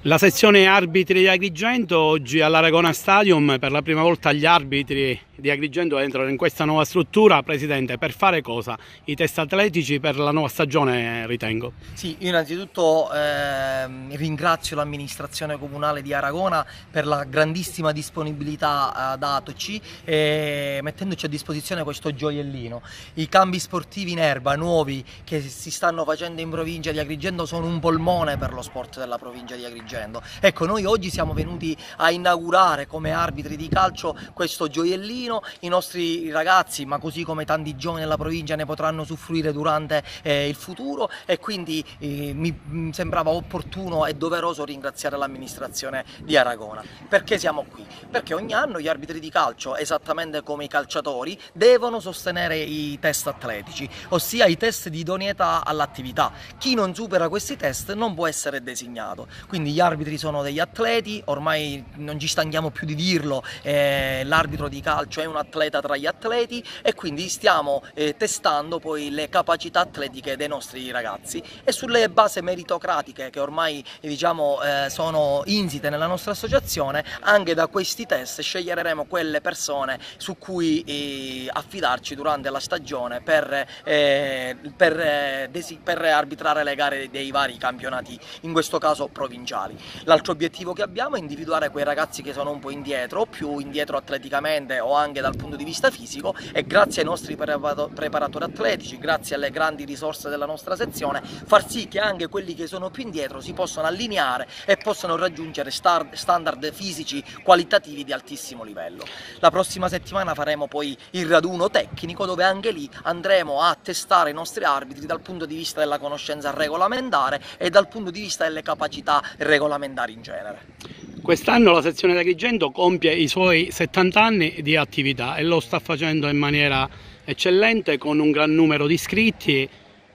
La sezione arbitri di Agrigento oggi all'Aragona Stadium, per la prima volta gli arbitri di Agrigento entrano in questa nuova struttura. Presidente, per fare cosa? I test atletici per la nuova stagione, ritengo. Sì, io innanzitutto ringrazio l'amministrazione comunale di Aragona per la grandissima disponibilità datoci, mettendoci a disposizione questo gioiellino. I campi sportivi in erba nuovi che si stanno facendo in provincia di Agrigento sono un polmone per lo sport della provincia di Agrigento. Ecco, noi oggi siamo venuti a inaugurare come arbitri di calcio questo gioiellino. I nostri ragazzi, ma così come tanti giovani della provincia, ne potranno usufruire durante il futuro, e quindi mi sembrava opportuno e doveroso ringraziare l'amministrazione di Aragona. Perché siamo qui? Perché ogni anno gli arbitri di calcio, esattamente come i calciatori, devono sostenere i test atletici, ossia i test di idoneità all'attività. Chi non supera questi test non può essere designato. Quindi gli arbitri sono degli atleti, ormai non ci stanchiamo più di dirlo, l'arbitro di calcio è un atleta tra gli atleti, e quindi stiamo testando poi le capacità atletiche dei nostri ragazzi, e sulle basi meritocratiche che ormai sono insite nella nostra associazione, anche da questi test sceglieremo quelle persone su cui affidarci durante la stagione per arbitrare le gare dei vari campionati, in questo caso provinciali. L'altro obiettivo che abbiamo è individuare quei ragazzi che sono un po' indietro, o più indietro atleticamente o anche dal punto di vista fisico, e grazie ai nostri preparatori atletici, grazie alle grandi risorse della nostra sezione, far sì che anche quelli che sono più indietro si possano allineare e possano raggiungere standard fisici qualitativi di altissimo livello. La prossima settimana faremo poi il raduno tecnico, dove anche lì andremo a testare i nostri arbitri dal punto di vista della conoscenza regolamentare e dal punto di vista delle capacità regolamentari in genere. Quest'anno la sezione di Agrigento compie i suoi 70 anni di attività e lo sta facendo in maniera eccellente, con un gran numero di iscritti.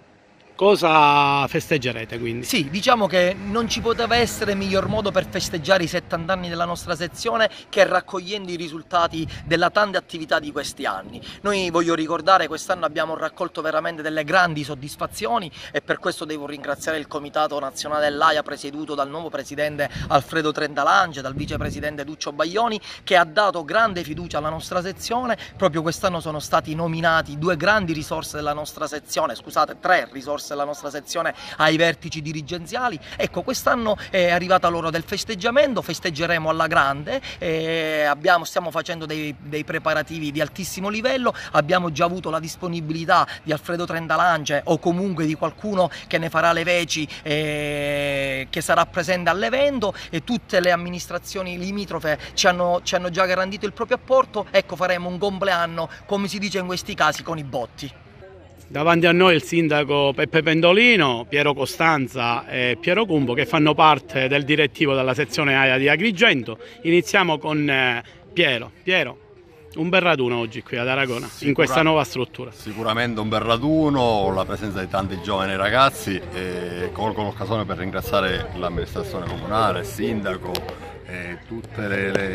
Cosa festeggerete quindi? Sì, diciamo che non ci poteva essere miglior modo per festeggiare i 70 anni della nostra sezione che raccogliendo i risultati della tante attività di questi anni. Noi, voglio ricordare, quest'anno abbiamo raccolto veramente delle grandi soddisfazioni, e per questo devo ringraziare il Comitato Nazionale dell'AIA, presieduto dal nuovo presidente Alfredo Trentalange, dal vicepresidente Duccio Baglioni, che ha dato grande fiducia alla nostra sezione. Proprio quest'anno sono stati nominati due grandi risorse della nostra sezione, scusate, tre risorse della nostra sezione ai vertici dirigenziali. Ecco, quest'anno è arrivata l'ora del festeggiamento, festeggeremo alla grande, stiamo facendo dei preparativi di altissimo livello, abbiamo già avuto la disponibilità di Alfredo Trentalange, o comunque di qualcuno che ne farà le veci, che sarà presente all'evento, e tutte le amministrazioni limitrofe ci hanno già garantito il proprio apporto. Ecco, faremo un compleanno, come si dice in questi casi, con i botti. Davanti a noi il sindaco Peppe Pendolino, Piero Costanza e Piero Cumbo, che fanno parte del direttivo della sezione AIA di Agrigento. Iniziamo con Piero. Piero, un bel raduno oggi qui ad Aragona, in questa nuova struttura. Sicuramente un bel raduno, la presenza di tanti giovani ragazzi, e colgo l'occasione per ringraziare l'amministrazione comunale, il sindaco e tutte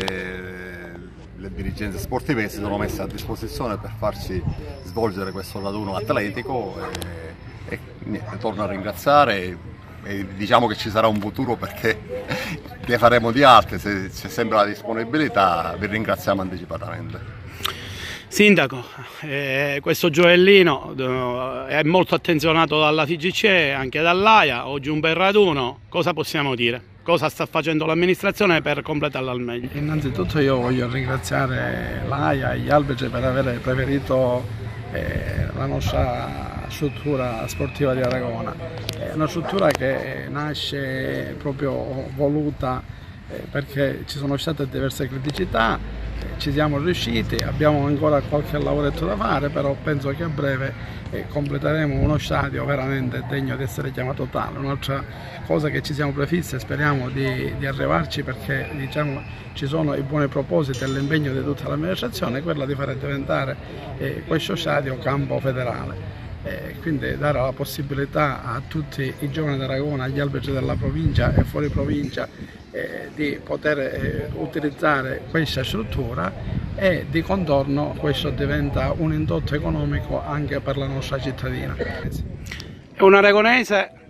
le dirigenze sportive che si sono messe a disposizione per farci svolgere questo raduno atletico, e niente, torno a ringraziare, e diciamo che ci sarà un futuro, perché ne faremo di altre. Se c'è sempre la disponibilità, vi ringraziamo anticipatamente. Sindaco, questo gioiellino è molto attenzionato dalla FIGC, anche dall'AIA. Oggi un bel raduno, cosa possiamo dire? Cosa sta facendo l'amministrazione per completarlo al meglio? Innanzitutto io voglio ringraziare l'AIA e gli arbitri per aver preferito la nostra struttura sportiva di Aragona. È una struttura che nasce proprio voluta perché ci sono state diverse criticità, ci siamo riusciti, abbiamo ancora qualche lavoretto da fare, però penso che a breve completeremo uno stadio veramente degno di essere chiamato tale. Un'altra cosa che ci siamo prefissi e speriamo di arrivarci, perché diciamo ci sono i buoni propositi e l'impegno di tutta l'amministrazione, è quella di fare diventare questo stadio campo federale. Quindi dare la possibilità a tutti i giovani d'Aragona, agli arbitri della provincia e fuori provincia, di poter utilizzare questa struttura, e di contorno questo diventa un indotto economico anche per la nostra cittadina. È un aragonese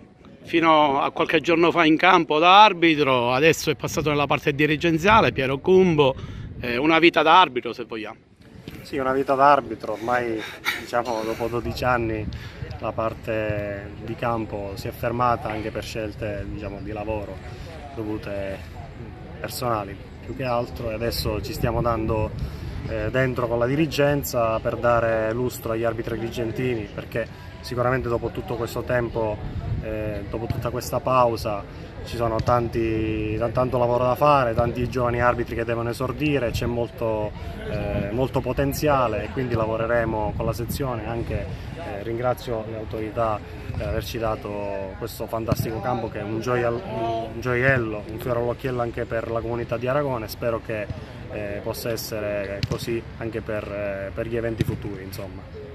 fino a qualche giorno fa in campo da arbitro, adesso è passato nella parte dirigenziale, Piero Cumbo, una vita da arbitro se vogliamo. Sì, una vita da arbitro, ormai diciamo dopo 12 anni la parte di campo si è fermata anche per scelte diciamo, di lavoro dovute personali più che altro, e adesso ci stiamo dando dentro con la dirigenza per dare lustro agli arbitri agrigentini, perché sicuramente dopo tutto questo tempo, dopo tutta questa pausa, ci sono tanto lavoro da fare, tanti giovani arbitri che devono esordire, c'è molto potenziale e quindi lavoreremo con la sezione. Anche ringrazio le autorità per averci dato questo fantastico campo che è un gioiello, un fiore all'occhiello anche per la comunità di Aragona, e spero che possa essere così anche per gli eventi futuri, insomma.